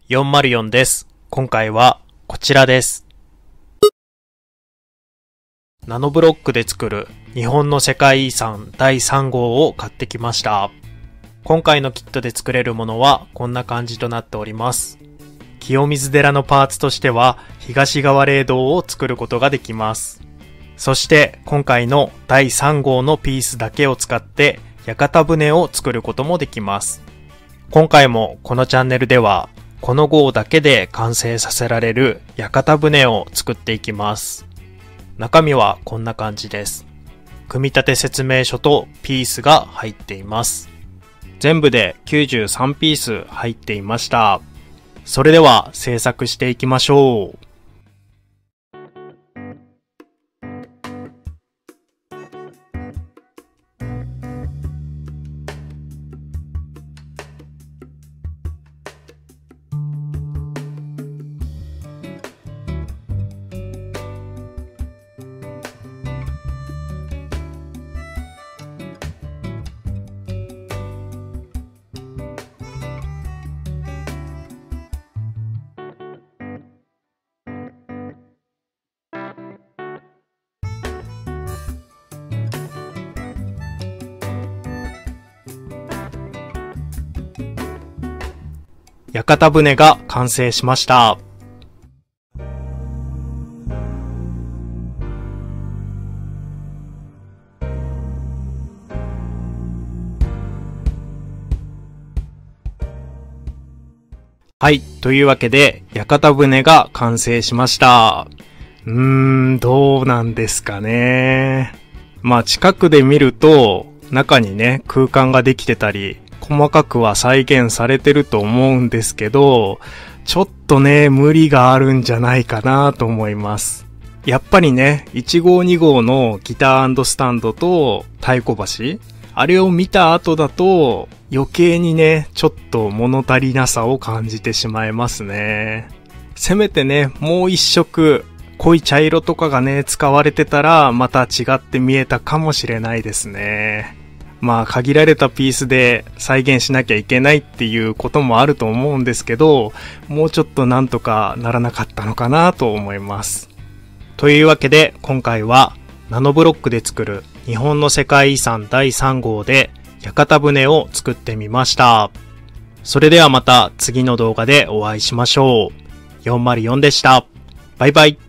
404です。今回はこちらです。ナノブロックで作る日本の世界遺産第3号を買ってきました。今回のキットで作れるものはこんな感じとなっております。清水寺のパーツとしては東川霊堂を作ることができます。そして今回の第3号のピースだけを使って屋形船を作ることもできます。今回もこのチャンネルではこの号だけで完成させられる屋形船を作っていきます。中身はこんな感じです。組み立て説明書とピースが入っています。全部で93ピース入っていました。それでは製作していきましょう。屋形船が完成しました。はい。というわけで、屋形船が完成しました。どうなんですかね。近くで見ると、中にね、空間ができてたり、細かくは再現されてると思うんですけど、ちょっとね、無理があるんじゃないかなと思います。やっぱりね、1号2号のギター&スタンドと太鼓橋、あれを見た後だと余計にね、ちょっと物足りなさを感じてしまいますね。せめてね、もう一色濃い茶色とかがね、使われてたらまた違って見えたかもしれないですね。限られたピースで再現しなきゃいけないっていうこともあると思うんですけど、もうちょっとなんとかならなかったのかなと思います。というわけで今回はナノブロックで作る日本の世界遺産第3号で屋形船を作ってみました。それではまた次の動画でお会いしましょう。404でした。バイバイ。